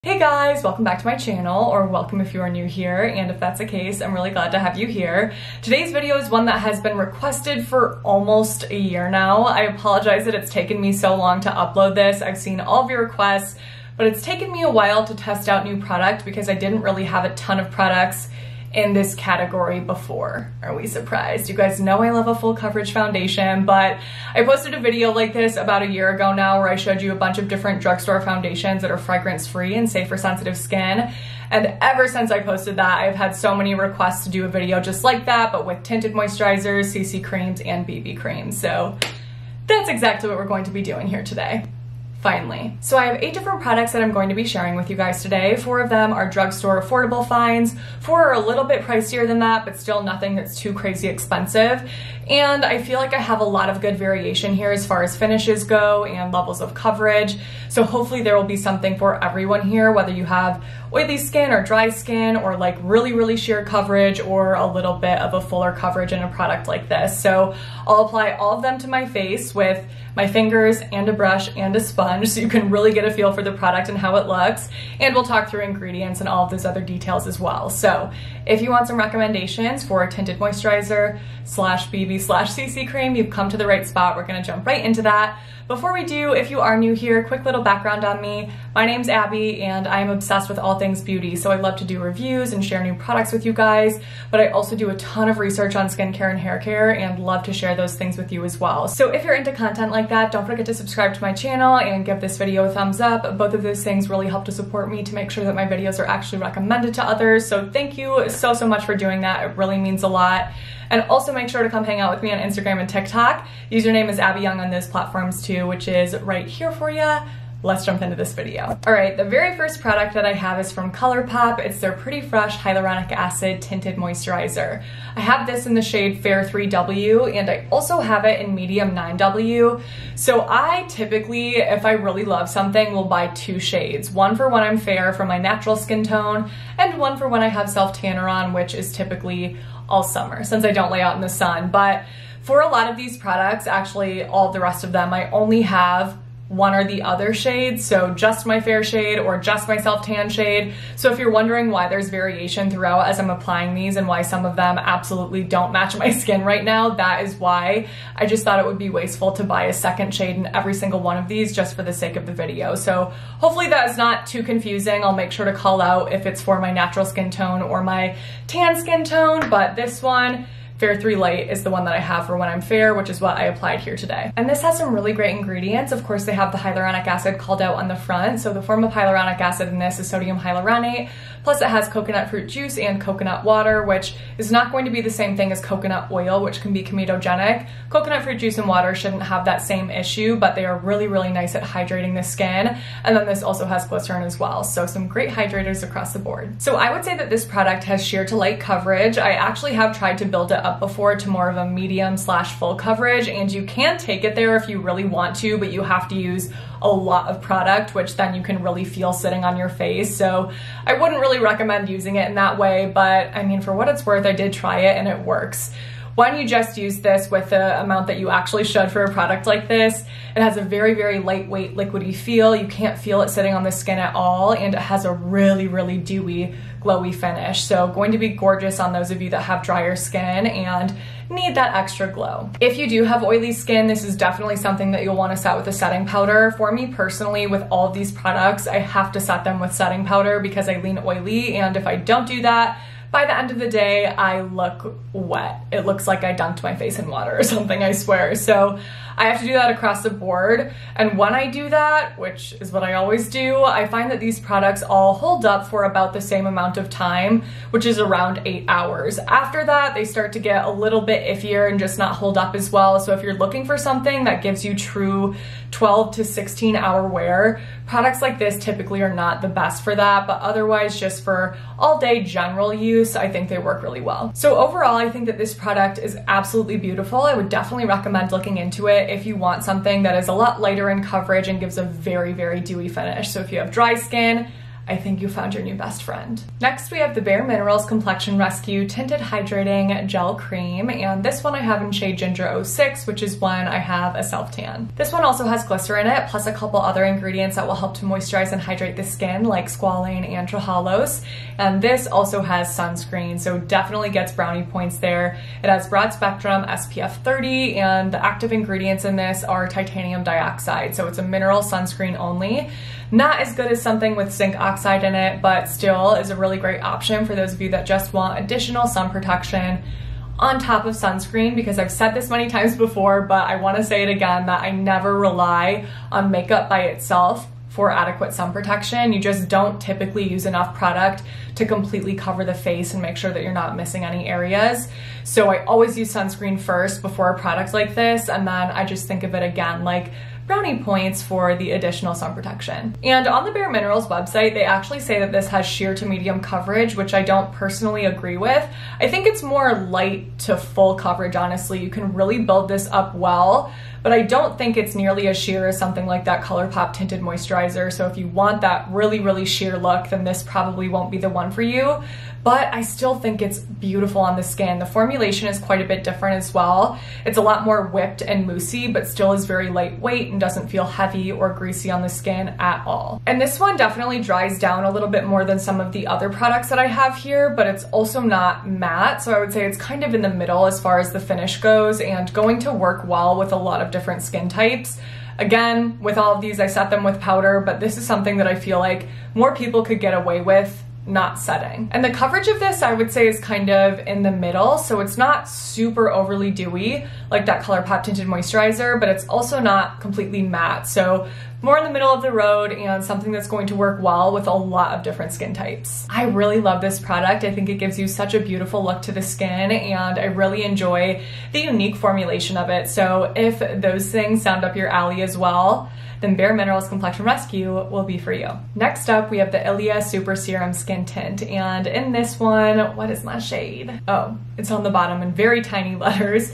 Hey guys, welcome back to my channel, or welcome if you are new here, and if that's the case, I'm really glad to have you here. Today's video is one that has been requested for almost a year now. I apologize that it's taken me so long to upload this. I've seen all of your requests, but it's taken me a while to test out new product because I didn't really have a ton of products in this category before. Are we surprised? You guys know I love a full coverage foundation, but I posted a video like this about a year ago now where I showed you a bunch of different drugstore foundations that are fragrance free and safe for sensitive skin. And ever since I posted that, I've had so many requests to do a video just like that, but with tinted moisturizers, CC creams, and BB creams. So that's exactly what we're going to be doing here today. Finally. So I have 8 different products that I'm going to be sharing with you guys today. 4 of them are drugstore affordable finds. 4 are a little bit pricier than that, but still nothing that's too crazy expensive. And I feel like I have a lot of good variation here as far as finishes go and levels of coverage. So hopefully there will be something for everyone here, whether you have oily skin or dry skin or like really sheer coverage or a little bit of a fuller coverage in a product like this. So I'll apply all of them to my face with my fingers and a brush and a sponge so you can really get a feel for the product and how it looks. And we'll talk through ingredients and all of those other details as well. So if you want some recommendations for a tinted moisturizer slash BB slash CC cream, you've come to the right spot. We're gonna jump right into that. Before we do, if you are new here, quick little background on me. My name's Abby and I'm obsessed with all things beauty. So I love to do reviews and share new products with you guys, but I also do a ton of research on skincare and hair care and love to share those things with you as well. So if you're into content like that, don't forget to subscribe to my channel and give this video a thumbs up. Both of those things really help to support me to make sure that my videos are actually recommended to others. So thank you so much for doing that. It really means a lot. And also make sure to come hang out with me on Instagram and TikTok. Username is Abby Young on those platforms too, which is right here for you. Let's jump into this video. All right, the very first product that I have is from ColourPop. It's their Pretty Fresh Hyaluronic Acid Tinted Moisturizer. I have this in the shade Fair 3W, and I also have it in medium 9W. So I typically, if I really love something, will buy 2 shades. One for when I'm fair for my natural skin tone, and one for when I have self-tanner on, which is typically all summer since I don't lay out in the sun. But for a lot of these products, actually all the rest of them, I only have one or the other shade, so just my fair shade or just my self-tan shade. So if you're wondering why there's variation throughout as I'm applying these and why some of them absolutely don't match my skin right now, that is why. I just thought it would be wasteful to buy a second shade in every single one of these just for the sake of the video. So hopefully that is not too confusing. I'll make sure to call out if it's for my natural skin tone or my tan skin tone, but this one, Fair 3 Light, is the one that I have for when I'm fair, which is what I applied here today. And this has some really great ingredients. Of course, they have the hyaluronic acid called out on the front. So the form of hyaluronic acid in this is sodium hyaluronate. Plus it has coconut fruit juice and coconut water, which is not going to be the same thing as coconut oil, which can be comedogenic. Coconut fruit juice and water shouldn't have that same issue, but they are really nice at hydrating the skin. And then this also has glycerin as well. So some great hydrators across the board. So I would say that this product has sheer to light coverage. I actually have tried to build it up before to more of a medium slash full coverage, and you can take it there if you really want to, but you have to use a lot of product, which then you can really feel sitting on your face. So I wouldn't really recommend using it in that way, but I mean, for what it's worth, I did try it and it works. When you just use this with the amount that you actually should for a product like this, it has a very lightweight liquidy feel. You can't feel it sitting on the skin at all, and it has a really dewy, glowy finish. So going to be gorgeous on those of you that have drier skin and need that extra glow. If you do have oily skin, this is definitely something that you'll want to set with a setting powder. For me personally, with all of these products, I have to set them with setting powder because I lean oily, and if I don't do that, by the end of the day, I look wet. It looks like I dunked my face in water or something, I swear. So I have to do that across the board. And when I do that, which is what I always do, I find that these products all hold up for about the same amount of time, which is around 8 hours. After that, they start to get a little bit iffier and just not hold up as well. So if you're looking for something that gives you true 12 to 16 hour wear, products like this typically are not the best for that, but otherwise just for all day general use, I think they work really well. So overall, I think that this product is absolutely beautiful. I would definitely recommend looking into it if you want something that is a lot lighter in coverage and gives a very dewy finish. So if you have dry skin, I think you found your new best friend. Next, we have the Bare Minerals Complexion Rescue Tinted Hydrating Gel Cream, and this one I have in shade Ginger 06, which is when I have a self-tan. This one also has glycerin in it, plus a couple other ingredients that will help to moisturize and hydrate the skin, like squalane and trehalose. And this also has sunscreen, so definitely gets brownie points there. It has broad spectrum SPF 30, and the active ingredients in this are titanium dioxide, so it's a mineral sunscreen only. Not as good as something with zinc oxide in it, but still is a really great option for those of you that just want additional sun protection on top of sunscreen, because I've said this many times before, but I want to say it again, that I never rely on makeup by itself for adequate sun protection. You just don't typically use enough product to completely cover the face and make sure that you're not missing any areas. So I always use sunscreen first before a product like this, and then I just think of it again like brownie points for the additional sun protection. And on the Bare Minerals website, they actually say that this has sheer to medium coverage, which I don't personally agree with. I think it's more light to full coverage, honestly. You can really build this up well, but I don't think it's nearly as sheer as something like that ColourPop Tinted Moisturizer. So if you want that really, really sheer look, then this probably won't be the one for you. But I still think it's beautiful on the skin. The formulation is quite a bit different as well. It's a lot more whipped and moussey, but still is very lightweight and doesn't feel heavy or greasy on the skin at all. And this one definitely dries down a little bit more than some of the other products that I have here, but it's also not matte. So I would say it's kind of in the middle as far as the finish goes, and going to work well with a lot of different skin types. Again, with all of these, I set them with powder, but this is something that I feel like more people could get away with not setting. And the coverage of this, I would say, is kind of in the middle. So it's not super overly dewy like that ColourPop Tinted Moisturizer, but it's also not completely matte. So more in the middle of the road, and something that's going to work well with a lot of different skin types. I really love this product. I think it gives you such a beautiful look to the skin, and I really enjoy the unique formulation of it. So if those things sound up your alley as well, then Bare Minerals Complexion Rescue will be for you. Next up, we have the Ilia Super Serum Skin Tint, and in this one, what is my shade? Oh, it's on the bottom in very tiny letters.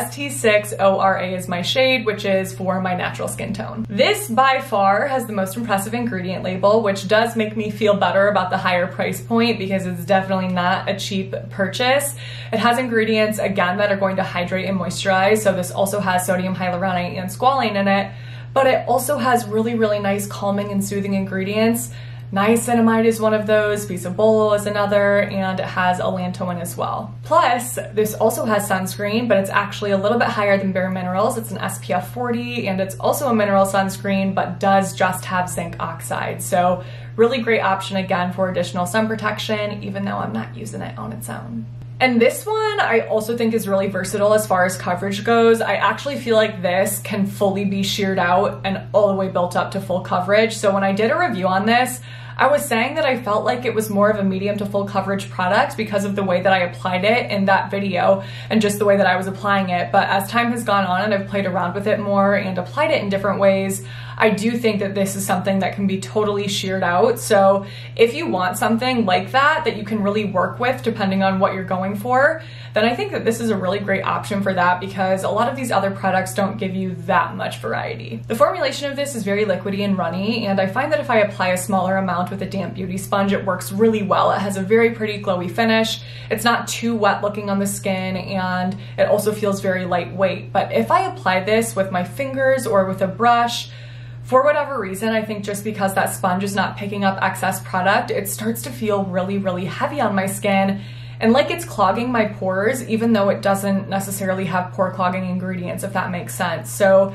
ST6ORA is my shade, which is for my natural skin tone. This by far has the most impressive ingredient label, which does make me feel better about the higher price point, because it's definitely not a cheap purchase. It has ingredients, again, that are going to hydrate and moisturize. So this also has sodium hyaluronate and squalane in it, but it also has really, really nice calming and soothing ingredients. Niacinamide is one of those, bisabolol is another, and it has allantoin as well. Plus, this also has sunscreen, but it's actually a little bit higher than Bare Minerals. It's an SPF 40, and it's also a mineral sunscreen, but does just have zinc oxide. So really great option, again, for additional sun protection, even though I'm not using it on its own. And this one I also think is really versatile as far as coverage goes. I actually feel like this can fully be sheared out and all the way built up to full coverage. So when I did a review on this, I was saying that I felt like it was more of a medium to full coverage product because of the way that I applied it in that video and just the way that I was applying it. But as time has gone on and I've played around with it more and applied it in different ways, I do think that this is something that can be totally sheared out. So if you want something like that you can really work with depending on what you're going for, then I think that this is a really great option for that, because a lot of these other products don't give you that much variety. The formulation of this is very liquidy and runny, and I find that if I apply a smaller amount with a damp beauty sponge, it works really well. It has a very pretty glowy finish. It's not too wet looking on the skin, and it also feels very lightweight. But if I apply this with my fingers or with a brush, for whatever reason, I think just because that sponge is not picking up excess product, it starts to feel really, really heavy on my skin and like it's clogging my pores, even though it doesn't necessarily have pore clogging ingredients, if that makes sense. So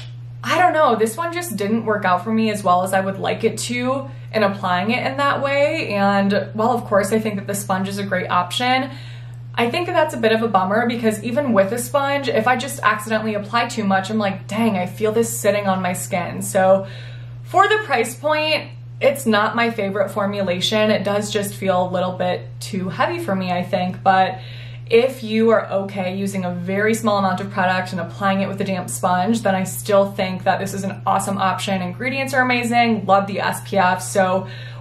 I don't know, this one just didn't work out for me as well as I would like it to in applying it in that way. And while of course I think that the sponge is a great option, I think that that's a bit of a bummer, because even with a sponge, if I just accidentally apply too much, I'm like, dang, I feel this sitting on my skin. So for the price point, it's not my favorite formulation. It does just feel a little bit too heavy for me, I think. But if you are okay using a very small amount of product and applying it with a damp sponge, then I still think that this is an awesome option. Ingredients are amazing, love the SPF. So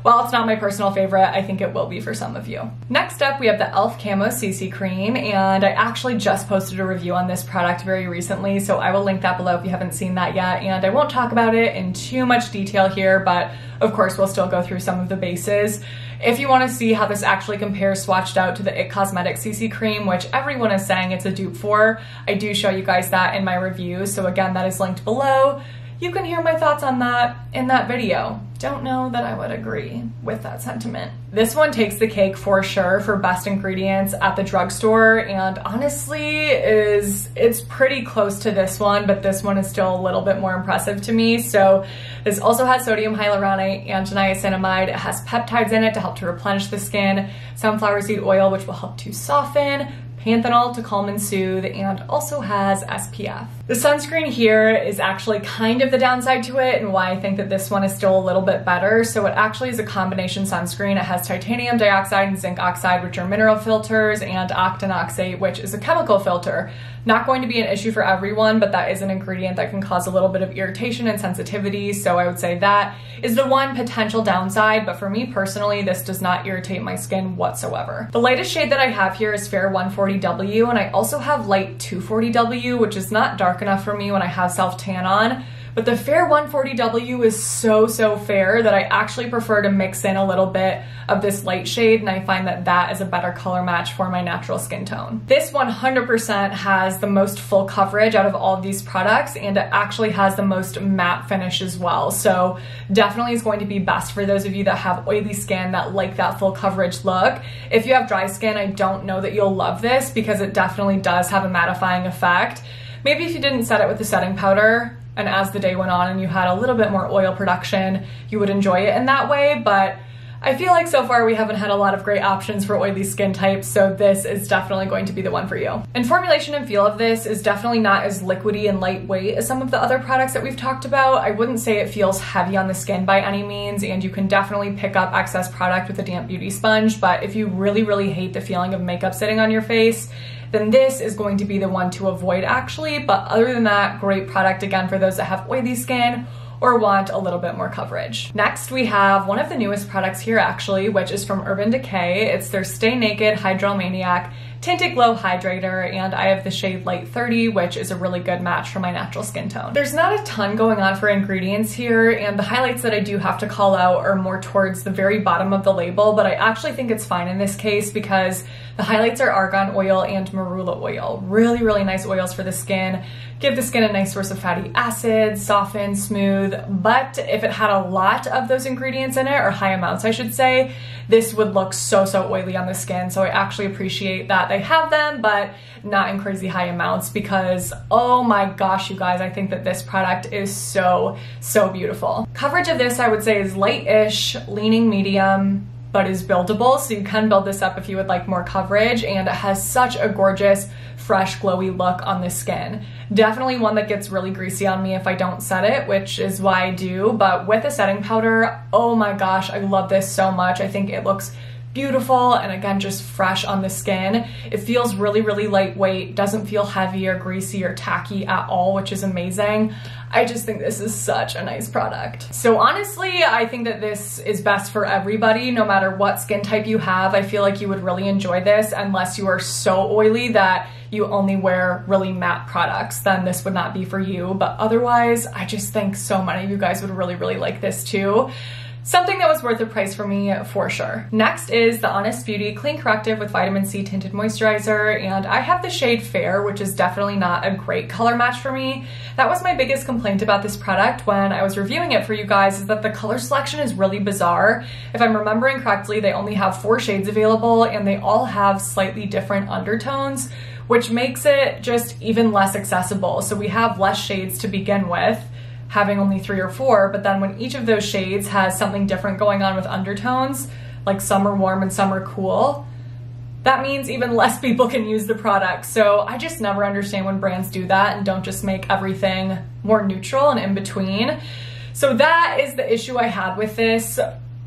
while it's not my personal favorite, I think it will be for some of you. Next up, we have the e.l.f. Camo CC Cream, and I actually just posted a review on this product very recently, so I will link that below if you haven't seen that yet, and I won't talk about it in too much detail here, but of course we'll still go through some of the bases. If you want to see how this actually compares swatched out to the IT Cosmetics CC Cream, which everyone is saying it's a dupe for, I do show you guys that in my review, so again, that is linked below. You can hear my thoughts on that in that video. Don't know that I would agree with that sentiment. This one takes the cake for sure for best ingredients at the drugstore, and honestly it's pretty close to this one, but this one is still a little bit more impressive to me. So this also has sodium hyaluronate and niacinamide. It has peptides in it to help to replenish the skin, sunflower seed oil, which will help to soften, panthenol to calm and soothe, and also has SPF. The sunscreen here is actually kind of the downside to it and why I think that this one is still a little bit better. So it actually is a combination sunscreen. It has titanium dioxide and zinc oxide, which are mineral filters, and octinoxate, which is a chemical filter. Not going to be an issue for everyone, but that is an ingredient that can cause a little bit of irritation and sensitivity. So I would say that is the one potential downside, but for me personally, this does not irritate my skin whatsoever. The lightest shade that I have here is Fair 140W, and I also have Light 240W, which is not dark enough for me when I have self-tan on. But the Fair 140W is so fair that I actually prefer to mix in a little bit of this light shade, and I find that that is a better color match for my natural skin tone. This 100% has the most full coverage out of all of these products, and it actually has the most matte finish as well. So definitely is going to be best for those of you that have oily skin that like that full coverage look. If you have dry skin, I don't know that you'll love this because it definitely does have a mattifying effect. Maybe if you didn't set it with the setting powder, and as the day went on and you had a little bit more oil production, you would enjoy it in that way, but I feel like so far we haven't had a lot of great options for oily skin types, so this is definitely going to be the one for you. And formulation and feel of this is definitely not as liquidy and lightweight as some of the other products that we've talked about. I wouldn't say it feels heavy on the skin by any means, and you can definitely pick up excess product with a damp beauty sponge, but if you really hate the feeling of makeup sitting on your face, then this is going to be the one to avoid actually. But other than that, great product again for those that have oily skin or want a little bit more coverage. Next, we have one of the newest products here actually, which is from Urban Decay. It's their Stay Naked Hydromaniac Tinted Glow Hydrator, and I have the shade Light 30, which is a really good match for my natural skin tone. There's not a ton going on for ingredients here, and the highlights that I do have to call out are more towards the very bottom of the label, but I actually think it's fine in this case because the highlights are argan oil and marula oil. Really nice oils for the skin. Give the skin a nice source of fatty acids, soften, smooth, but if it had a lot of those ingredients in it, or high amounts I should say, this would look so oily on the skin. So I actually appreciate that they have them, but not in crazy high amounts because, oh my gosh, you guys, I think that this product is so beautiful. Coverage of this I would say is light-ish, leaning medium, but is buildable, so you can build this up if you would like more coverage, and it has such a gorgeous, fresh, glowy look on the skin. Definitely one that gets really greasy on me if I don't set it, which is why I do, but with a setting powder, oh my gosh, I love this so much. I think it looks beautiful and again just fresh on the skin. It feels really lightweight, doesn't feel heavy or greasy or tacky at all, which is amazing. I just think this is such a nice product. So honestly, I think that this is best for everybody, no matter what skin type you have. I feel like you would really enjoy this unless you are so oily that you only wear really matte products, then this would not be for you. But otherwise, I just think so many of you guys would really like this too. Something that was worth the price for me for sure. Next is the Honest Beauty Clean Corrective with Vitamin C Tinted Moisturizer, and I have the shade Fair, which is definitely not a great color match for me. That was my biggest complaint about this product when I was reviewing it for you guys, is that the color selection is really bizarre. If I'm remembering correctly, they only have 4 shades available and they all have slightly different undertones, which makes it just even less accessible. So we have less shades to begin with, having only 3 or 4, but then when each of those shades has something different going on with undertones, like some are warm and some are cool, that means even less people can use the product. So I just never understand when brands do that and don't just make everything more neutral and in between. So that is the issue I had with this.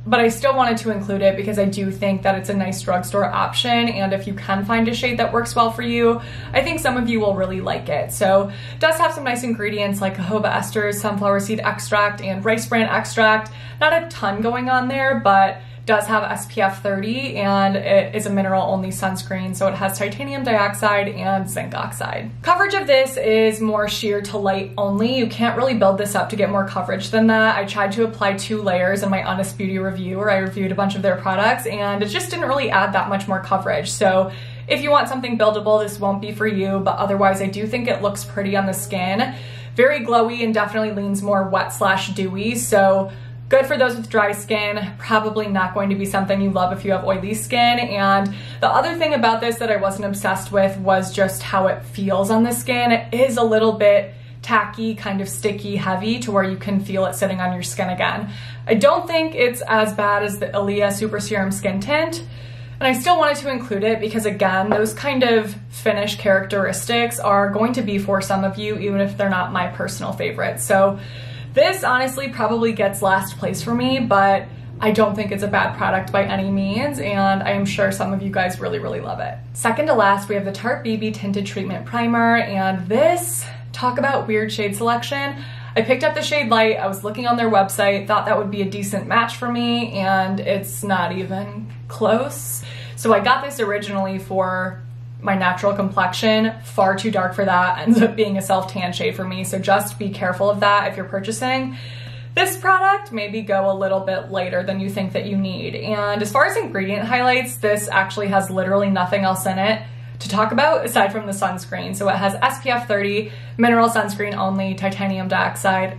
but I still wanted to include it because I do think that it's a nice drugstore option, and if you can find a shade that works well for you, I think some of you will really like it. So it does have some nice ingredients like jojoba esters, sunflower seed extract, and rice bran extract. Not a ton going on there, but does have SPF 30, and it is a mineral only sunscreen, so it has titanium dioxide and zinc oxide. Coverage of this is more sheer to light only. You can't really build this up to get more coverage than that. I tried to apply 2 layers in my Honest Beauty review where I reviewed a bunch of their products, and it just didn't really add that much more coverage. So if you want something buildable, this won't be for you, but otherwise I do think it looks pretty on the skin. Very glowy and definitely leans more wet/dewy, so good for those with dry skin, probably not going to be something you love if you have oily skin. And the other thing about this that I wasn't obsessed with was just how it feels on the skin. It is a little bit tacky, kind of sticky, heavy to where you can feel it sitting on your skin again. I don't think it's as bad as the Ilia Super Serum Skin Tint, and I still wanted to include it because, again, those kind of finish characteristics are going to be for some of you, even if they're not my personal favorite. So this honestly probably gets last place for me, but I don't think it's a bad product by any means, and I am sure some of you guys really, really love it. Second to last, we have the Tarte BB Tinted Treatment Primer, and this, talk about weird shade selection. I picked up the shade Light, I was looking on their website, thought that would be a decent match for me, and it's not even close. So I got this originally for my natural complexion, far too dark for that, ends up being a self-tan shade for me, so just be careful of that if you're purchasing this product. Maybe go a little bit lighter than you think that you need. And as far as ingredient highlights, this actually has literally nothing else in it to talk about aside from the sunscreen. So it has SPF 30, mineral sunscreen only, titanium dioxide,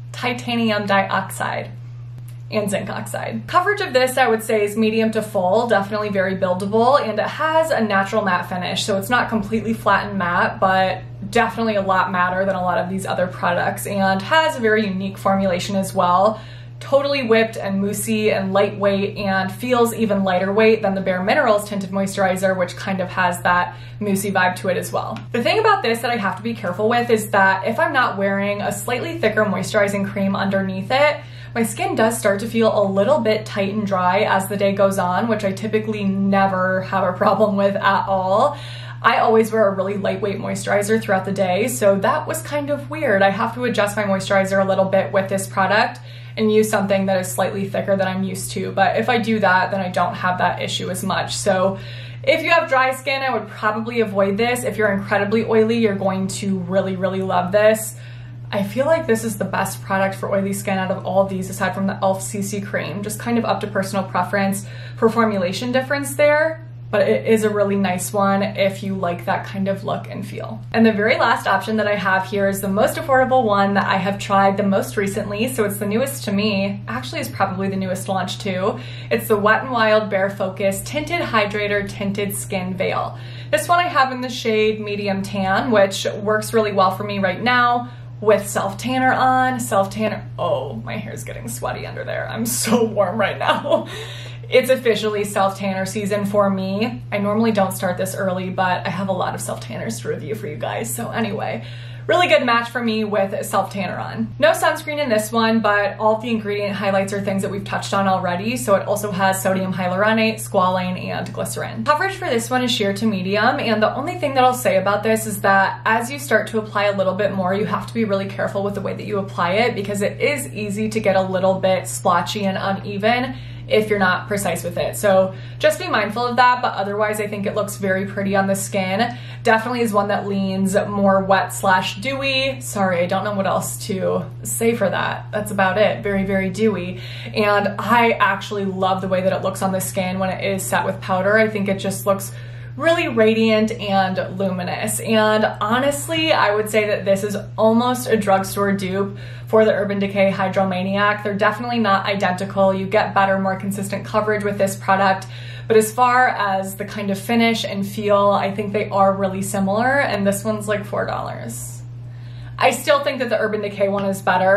and zinc oxide. Coverage of this, I would say, is medium to full, definitely very buildable, and it has a natural matte finish, so it's not completely flat and matte, but definitely a lot matter than a lot of these other products, and has a very unique formulation as well. Totally whipped and moussey and lightweight, and feels even lighter weight than the Bare Minerals Tinted Moisturizer, which kind of has that moussey vibe to it as well. The thing about this that I have to be careful with is that if I'm not wearing a slightly thicker moisturizing cream underneath it, my skin does start to feel a little bit tight and dry as the day goes on, which I typically never have a problem with at all. I always wear a really lightweight moisturizer throughout the day, so that was kind of weird. I have to adjust my moisturizer a little bit with this product and use something that is slightly thicker than I'm used to, but if I do that, then I don't have that issue as much. So if you have dry skin, I would probably avoid this. If you're incredibly oily, you're going to really, really love this. I feel like this is the best product for oily skin out of all of these, aside from the e.l.f. CC cream. Just kind of up to personal preference for formulation difference there, but it is a really nice one if you like that kind of look and feel. And the very last option that I have here is the most affordable one that I have tried the most recently, so it's the newest to me. Actually, it's probably the newest launch too. It's the Wet n Wild Bare Focus Tinted Hydrator Tinted Skin Veil. This one I have in the shade Medium Tan, which works really well for me right now with self-tanner on. Self-tanner, oh, my hair's getting sweaty under there. I'm so warm right now. It's officially self-tanner season for me. I normally don't start this early, but I have a lot of self-tanners to review for you guys. So anyway, really good match for me with self-tanner on. No sunscreen in this one, but all of the ingredient highlights are things that we've touched on already. So it also has sodium hyaluronate, squalane, and glycerin. Coverage for this one is sheer to medium, and the only thing that I'll say about this is that as you start to apply a little bit more, you have to be really careful with the way that you apply it, because it is easy to get a little bit splotchy and uneven if you're not precise with it. So just be mindful of that, but otherwise I think it looks very pretty on the skin. Definitely is one that leans more wet/dewy. Sorry, I don't know what else to say for that. That's about it. Very, very dewy. And I actually love the way that it looks on the skin when it is set with powder. I think it just looks really radiant and luminous. And honestly, I would say that this is almost a drugstore dupe for the Urban Decay Hydromaniac. They're definitely not identical. You get better, more consistent coverage with this product. But as far as the kind of finish and feel, I think they are really similar, and this one's like $4. I still think that the Urban Decay one is better.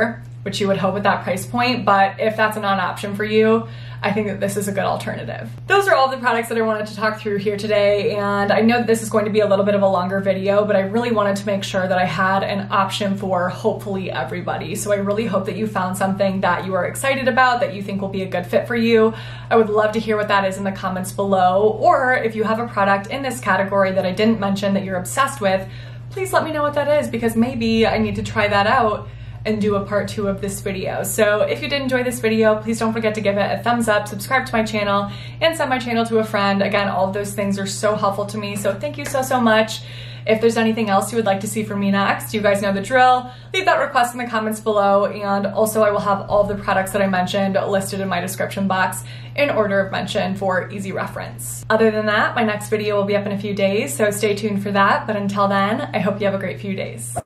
which you would hope at that price point, but if that's a non-option for you, I think that this is a good alternative. Those are all the products that I wanted to talk through here today, and I know that this is going to be a little bit of a longer video, but I really wanted to make sure that I had an option for hopefully everybody. So I really hope that you found something that you are excited about, that you think will be a good fit for you. I would love to hear what that is in the comments below, or if you have a product in this category that I didn't mention that you're obsessed with, please let me know what that is, because maybe I need to try that out and do a part 2 of this video. So if you did enjoy this video, please don't forget to give it a thumbs up, subscribe to my channel, and send my channel to a friend. Again, all of those things are so helpful to me, so thank you so much. If there's anything else you would like to see from me next, you guys know the drill. Leave that request in the comments below, and also I will have all the products that I mentioned listed in my description box in order of mention for easy reference. Other than that, my next video will be up in a few days, so stay tuned for that. But until then, I hope you have a great few days.